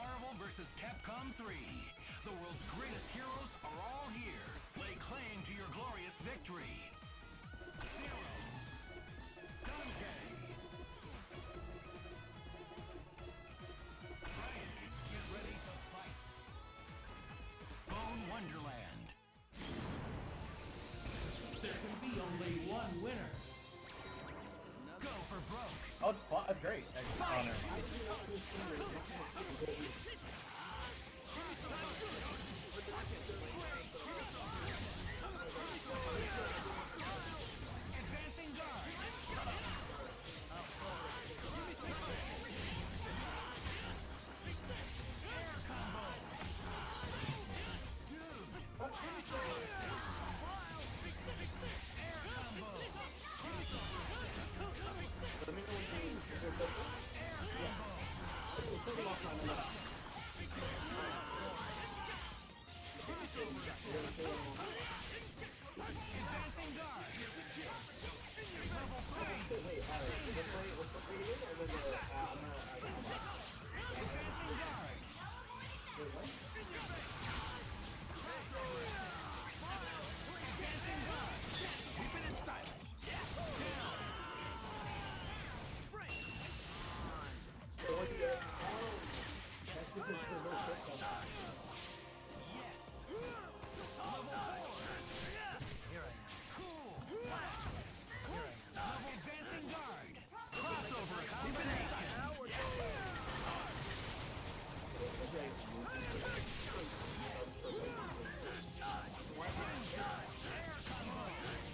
Marvel vs. Capcom 3. The world's greatest heroes are all here. Lay claim to your glorious victory. Zero. Dante. Brian, get ready to fight. Bone Wonderland. There can be only one winner. Go for broke. Oh, great. Honor. Advancing guard. Air combo. Air combo. Let me know when Advancing guard. Level 3. Wait, let's play it and then Advancing guard. Advancing guard. Keeping it stylish. That's because there's no shit on that. Yes. Level 4. Here I am. Cool. Level advancing guard. Crossover combination. Air combo.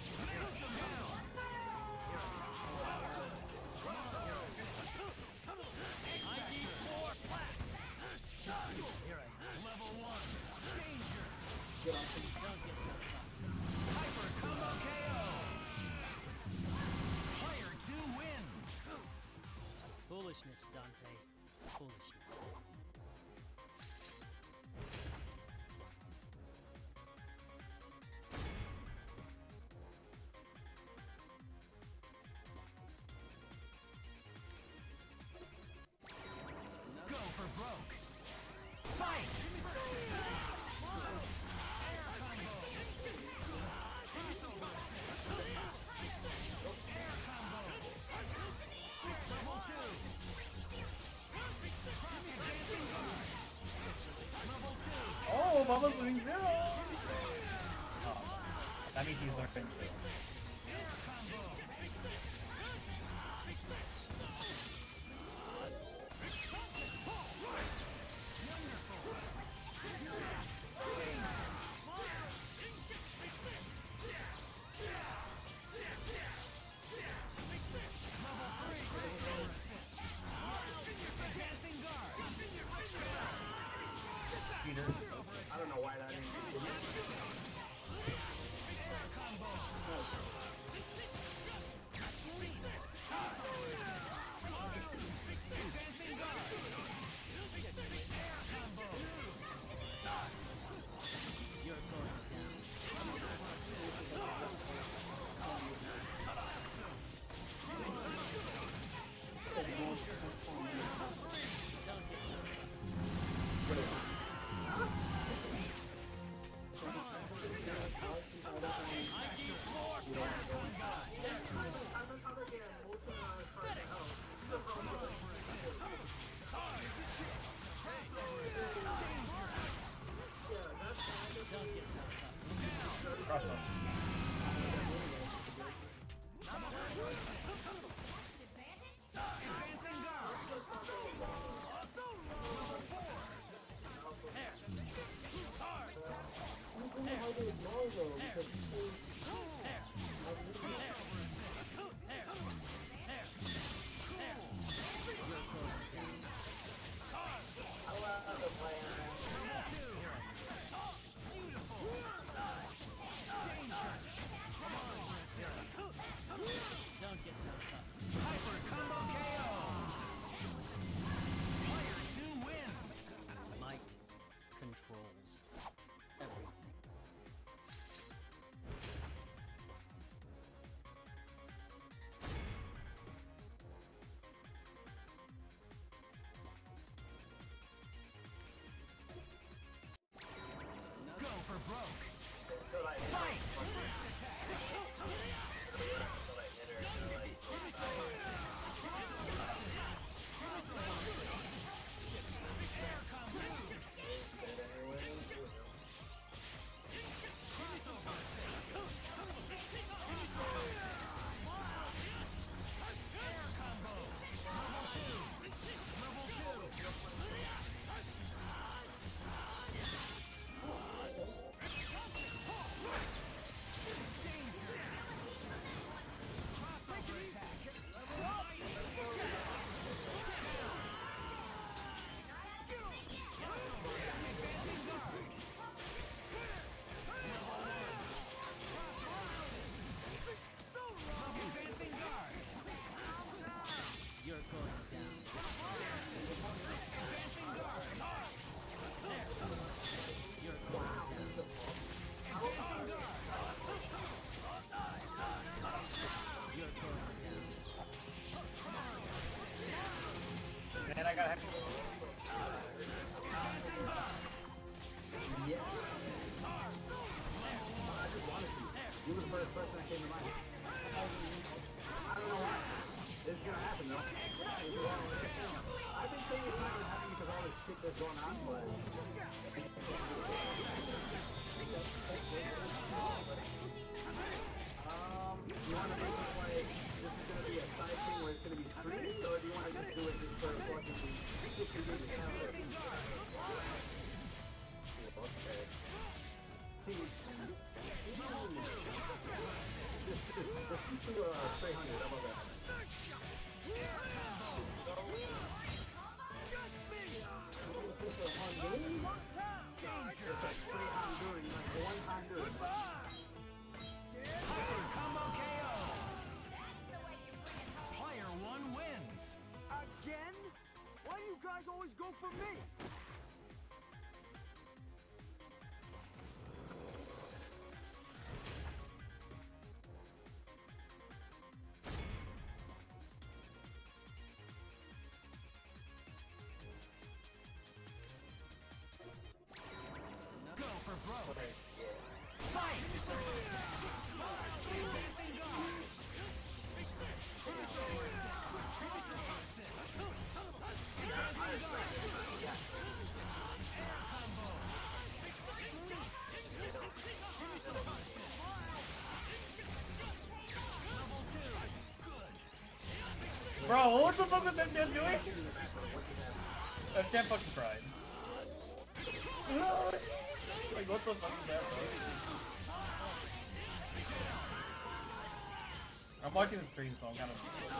I need more flat. Here I am. Level 1. Danger. Don't get so tough. Hyper combo KO. Player 2 wins. Foolishness, Dante. Foolishness. Go for broke. Fight! Air combo. Air combo. Level 2. Advancing guard. Level 2. Oh, Mama's doing zero! Oh, that means he's learning. Air combo. Advancing guard. Peter, I don't know why that is. Air combo. Advancing guard. Air combo. You're going down. What is it? always go for me. Go for broke. Fight! Bro, what the fuck was that dude doing? That's that fucking pride. Like, what the fuck is that, bro? I'm watching the stream, so I'm kind of...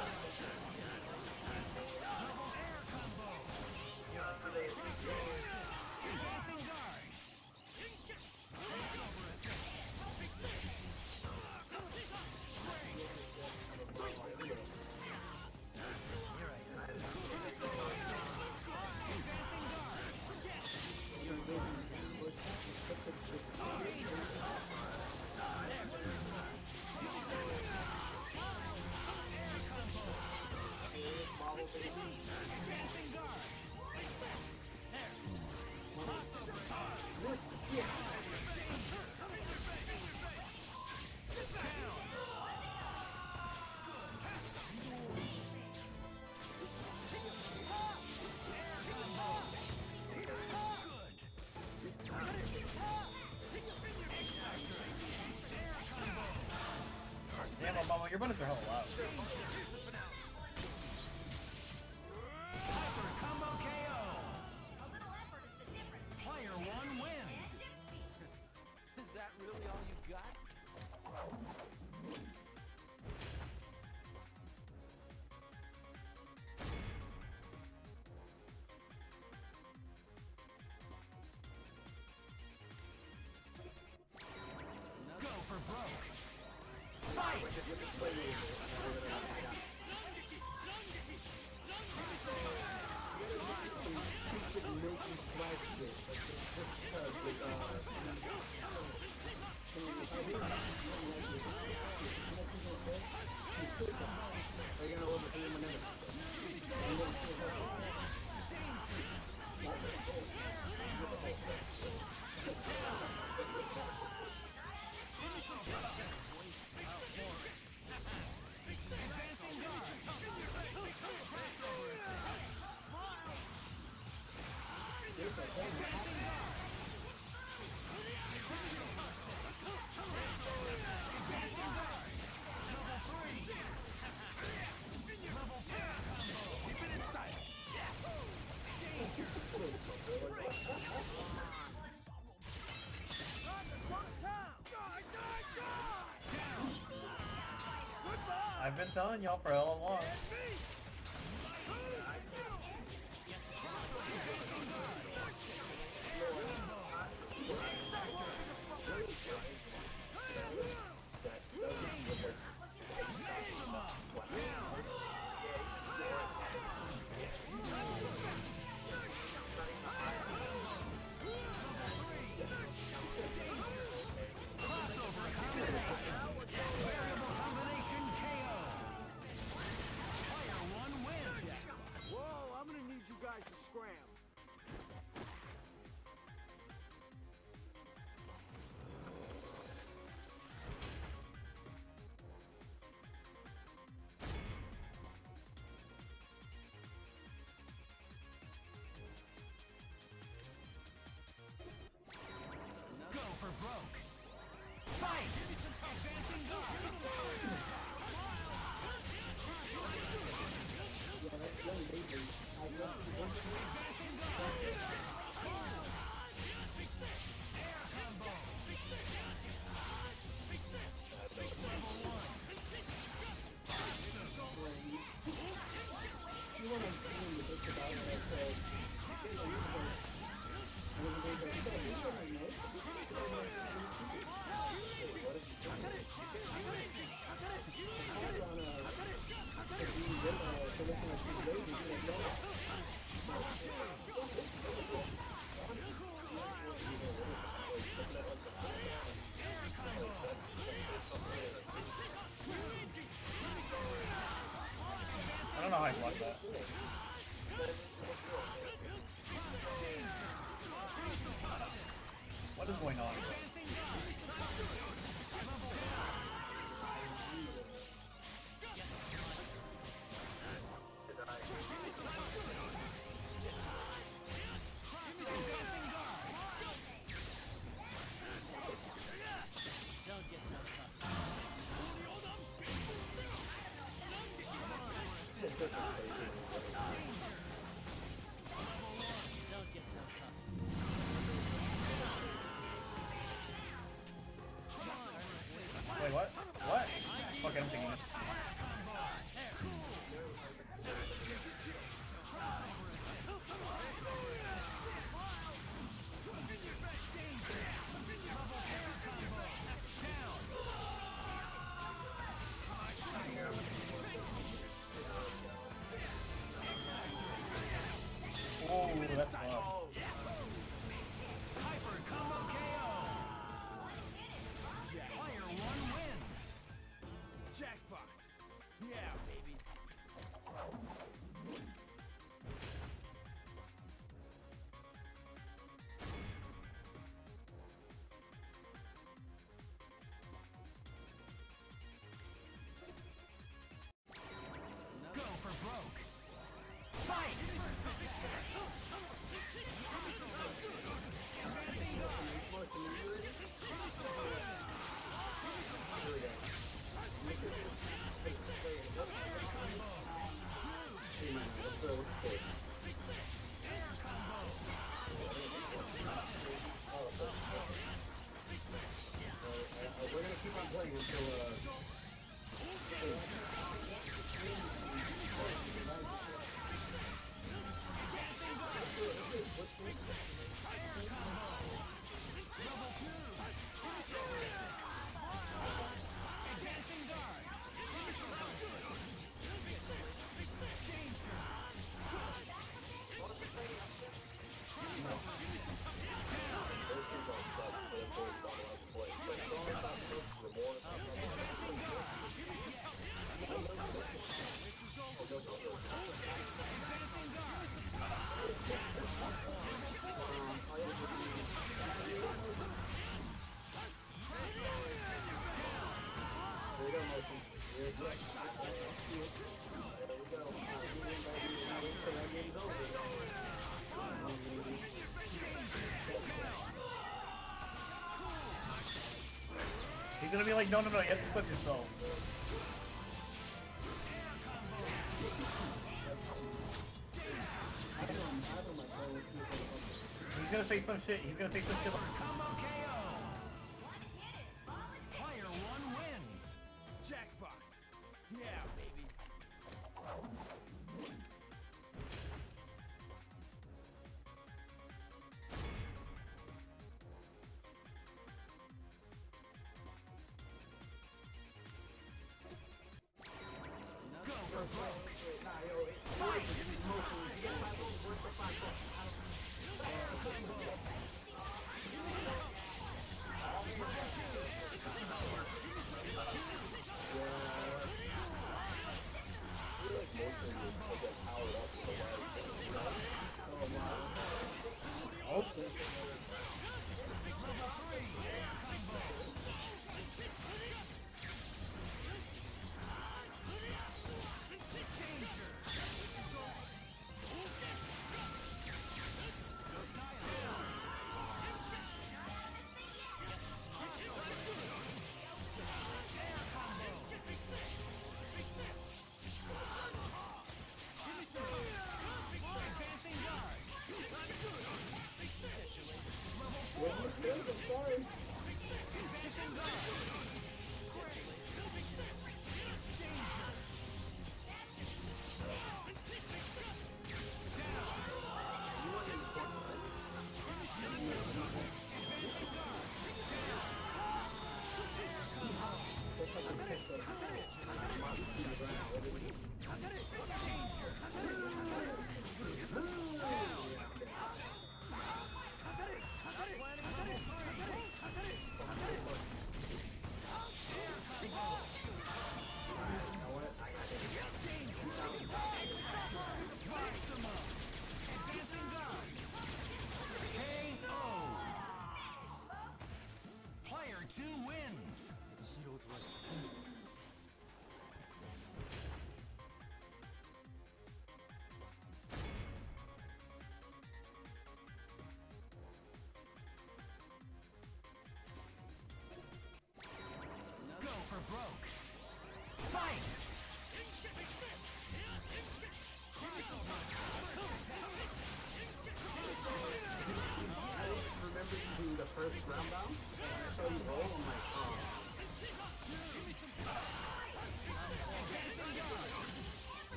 Damn, Mama, you're running through hell loud. Hyper combo KO. Player 1 wins. Is that really all you got? Go for broke. Fight! I've been telling y'all for hella long. going on? Don't get so tough. Don't get so tough. Wait, what? What? Okay, I'm thinking this. Oh, that's tough. Hyper combo KO. Player 1 wins. Jackpot. Yeah, baby. Go for broke. Fight! We're gonna keep on playing until He's gonna be like, no, no, no, you have to flip yourself. He's gonna say some shit. He's gonna say some shit. Combo KO. Player 1 wins. Jackpot. Yeah, baby. Go for broke.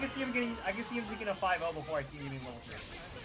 can see him getting. I can see him taking a 5-0 before I see him getting level 3.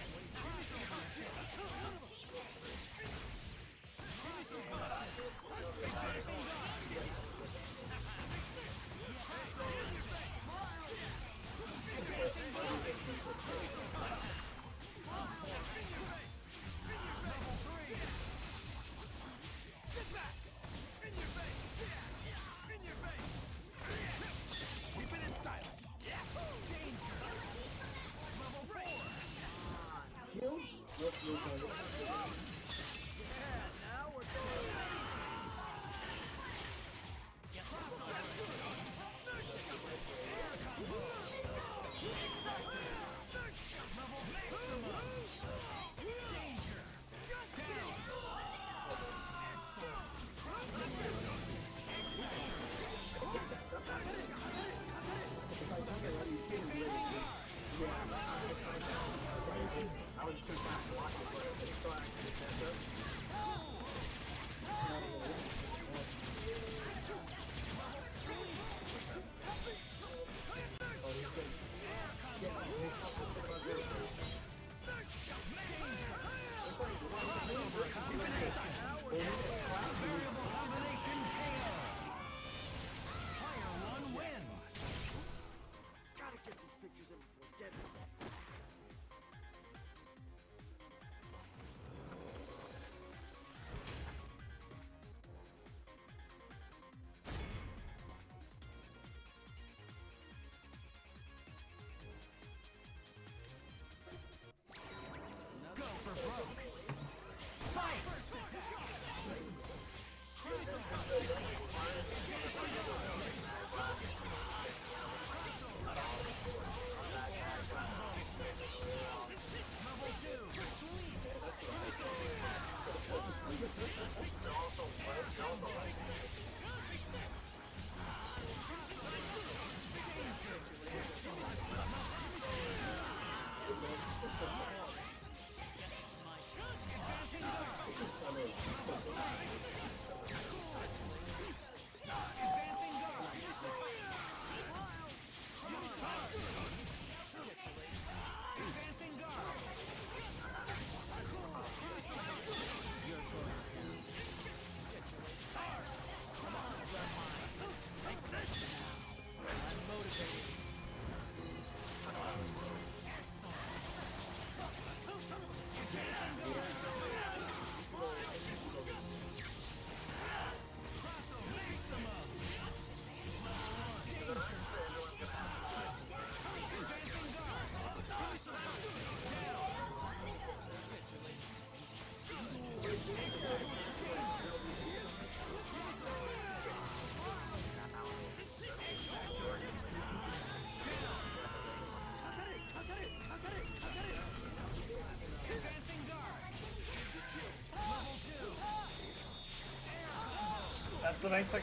That's the nice thing.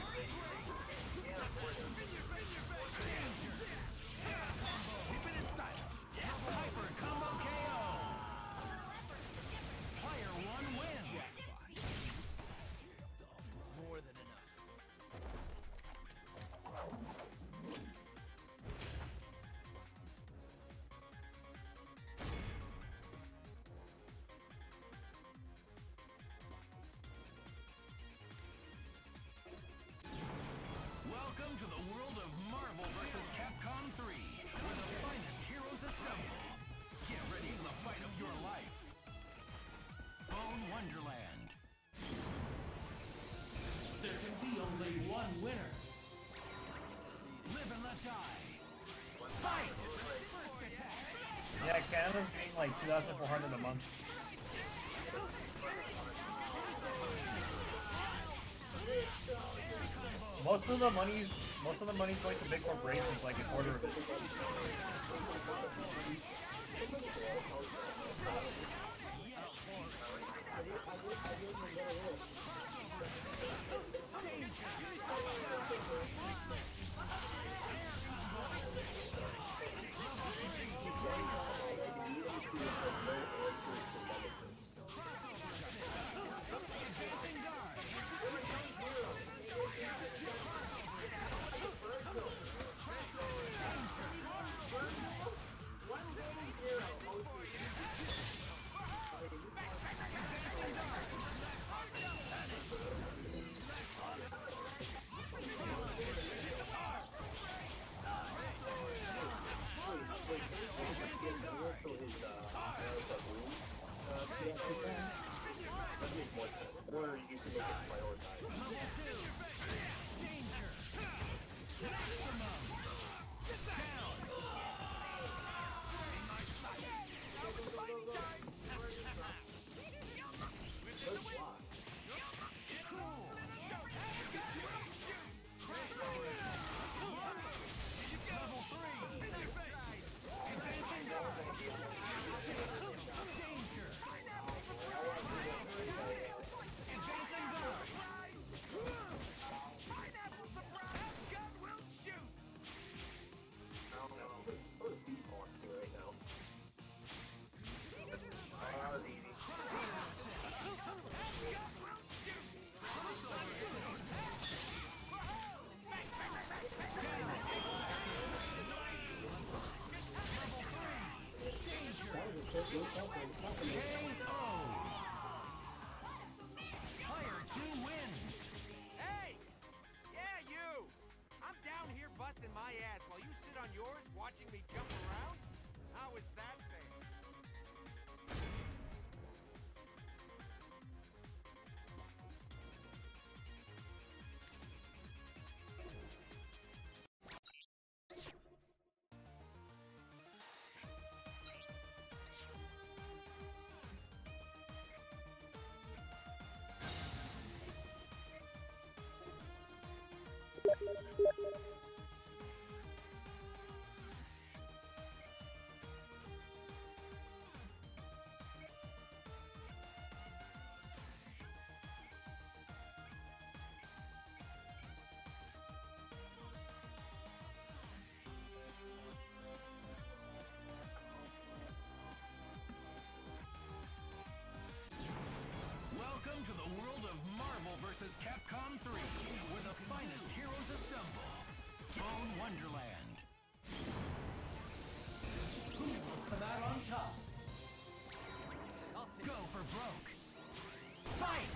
Welcome to the world of Marvel vs. Capcom 3, where the finest heroes assemble. Get ready for the fight of your life. Bone Wonderland. There can be only one winner. Live and let die. Fight! First attack. Yeah, Canada's getting like 2,400 a month. Most of the money's going to big corporations, like a quarter of it. KO. Player 2 wins. Hey! Yeah, you! I'm down here busting my ass while you sit on yours watching me jump around? How is that fair? Welcome to the world of Marvel vs. Capcom 3, where the finest heroes assemble. Bone Wonderland. Who will come out on top? Go for broke. Fight!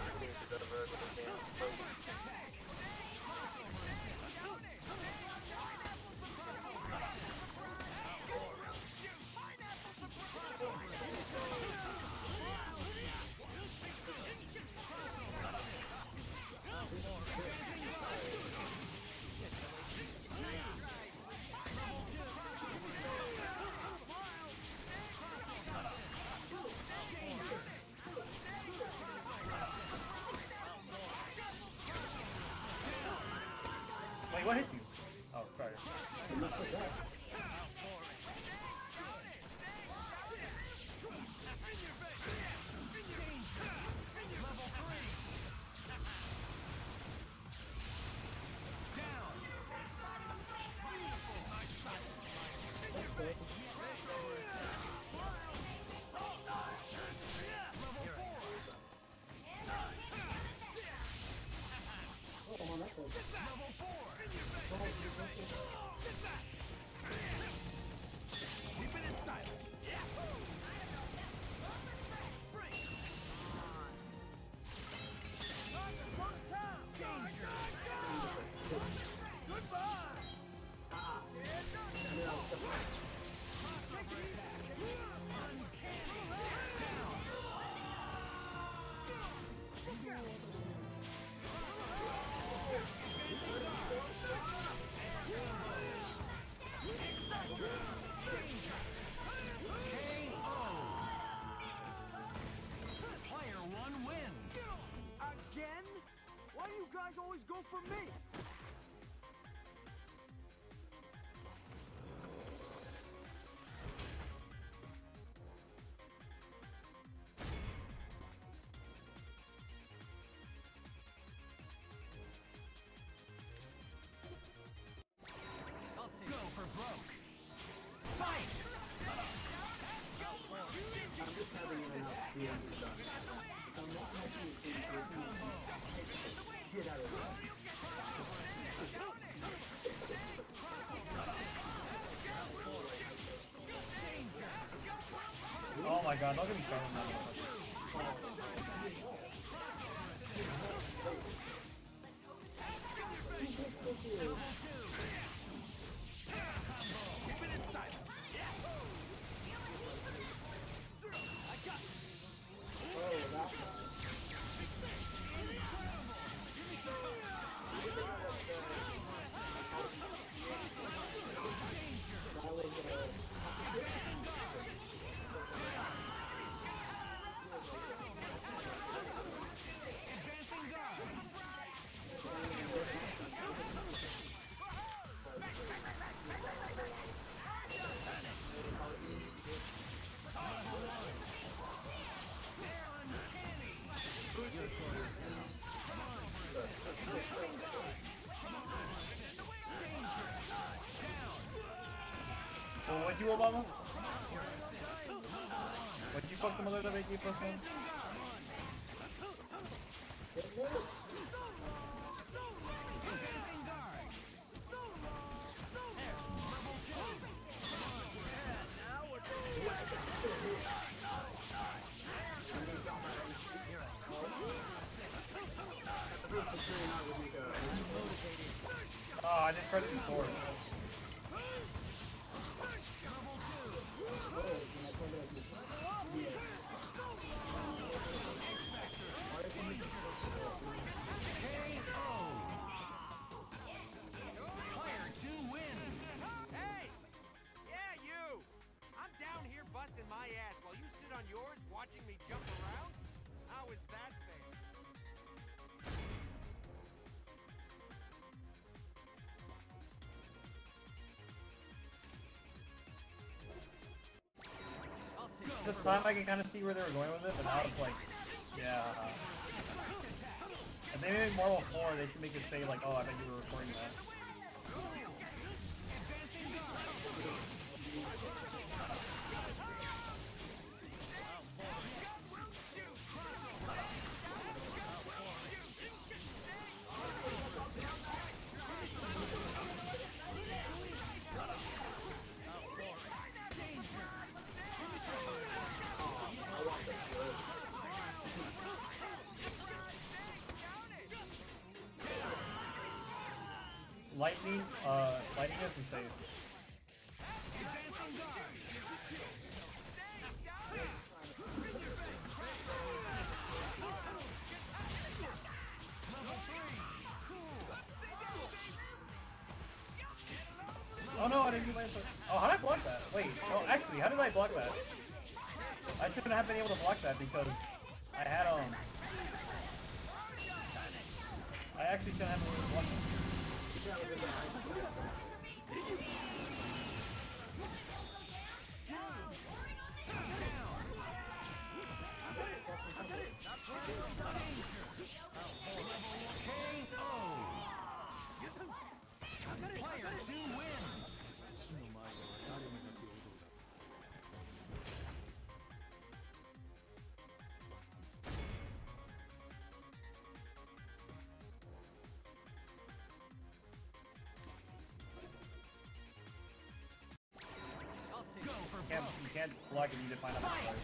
Wait, what hit you? Oh, sorry. Keep it in style. Player 1 wins. Again? Why do you guys always go for me? Go for broke. Fight! I'm just having enough to done. I'm not making shit out of it. Oh my god, don't get me started on that. Keep it in style. Advancing guard. So what you, Obama? What you fuck the mother to make you first one? I didn't try to do sword. Player 2 wins. Hey! Yeah, you! I'm down here busting my ass while you sit on yours watching me jump around? How is that fair? This time I can kind of see where they were going with it, but now it's like, yeah. If they made Marvel 4, they should make it say like, oh, I bet you were recording that. Lightning isn't safe. Oh no, I didn't do my... Oh, how did I block that? Wait, no, actually, how did I block that? I shouldn't have been able to block that because I had, I actually shouldn't have been able to block that. Player 2 wins. You can't block it, you need to find out the place.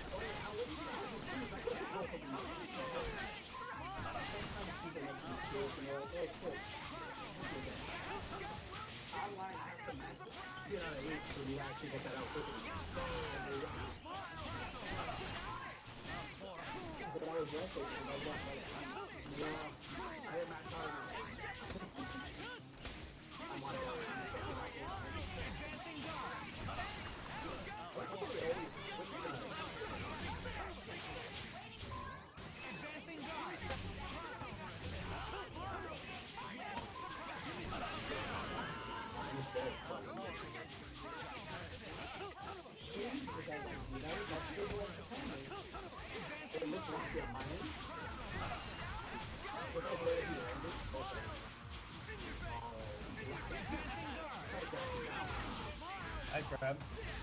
I grab.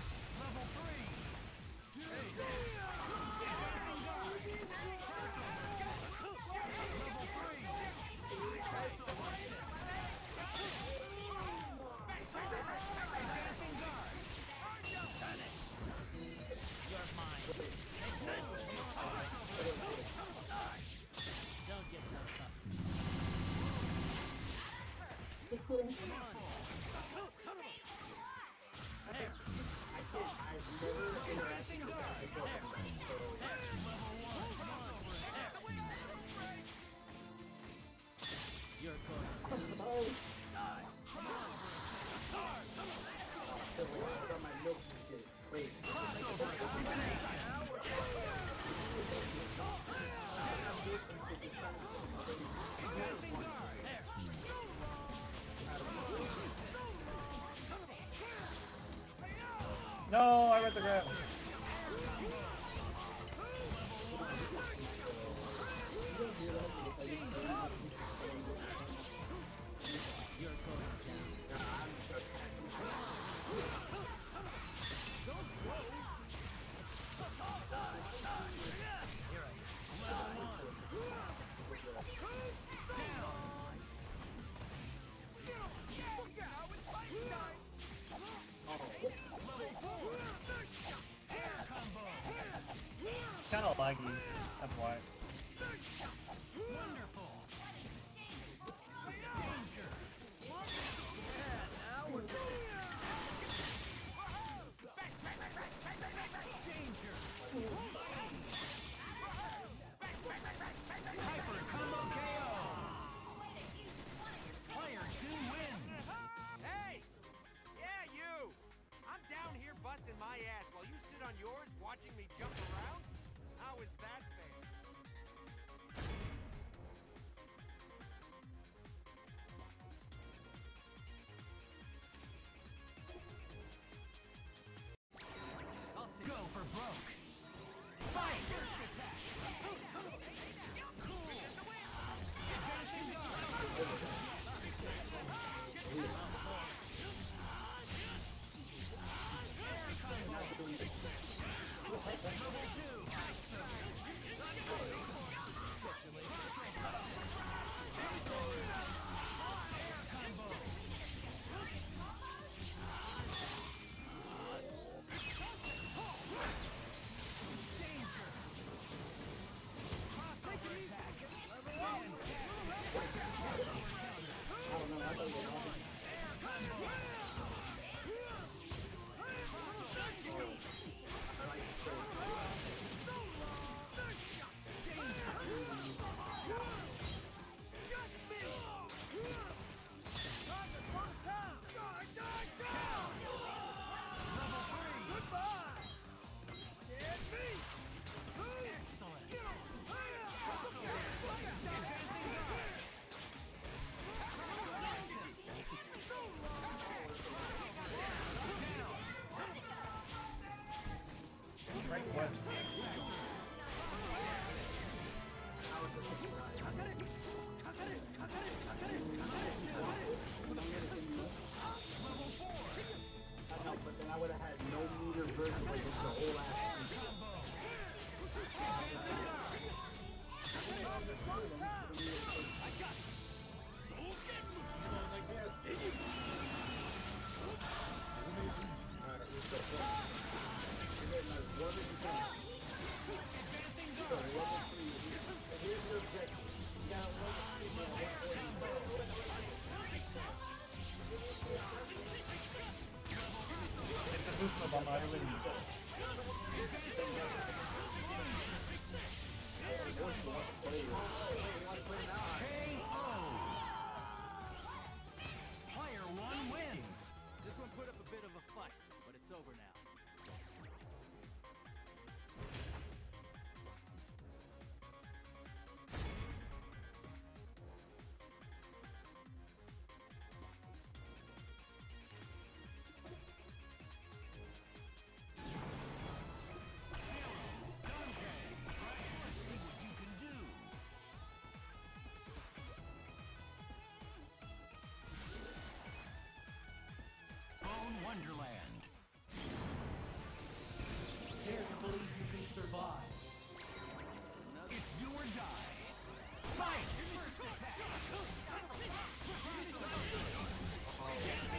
No, I read the grab. Kind of laggy, that's why. Wonderful. Danger.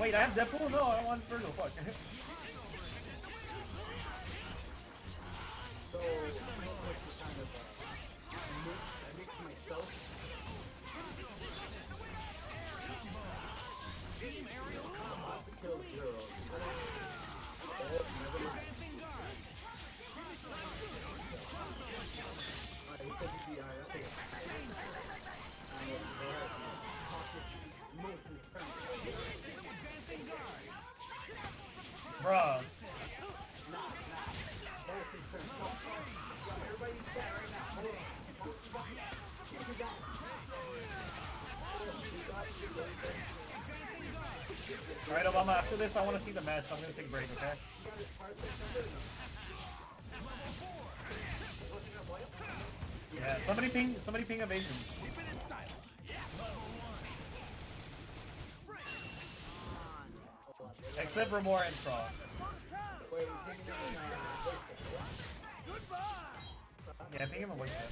Wait, I have Deadpool? No, I want Virgil. Fuck. So, my choice is kind of I mix myself. I'm about to kill Zero. Oh, never mind. Alright, he said he'd be alright. I'll take it. Motion friendly. Bruh. Alright, Obama, after this, I want to see the match, so I'm going to take a break, okay? Yeah, somebody ping evasion. Except for more and Straw. Yeah, ping him a voice chat.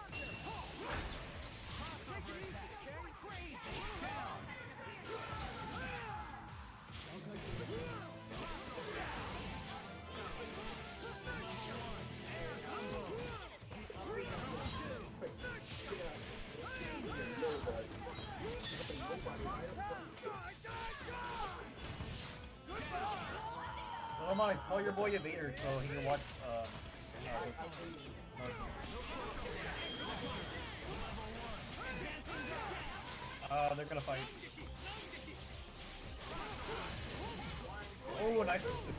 Come on, call your boy Evader so he can watch, they're gonna fight. Oh, nice.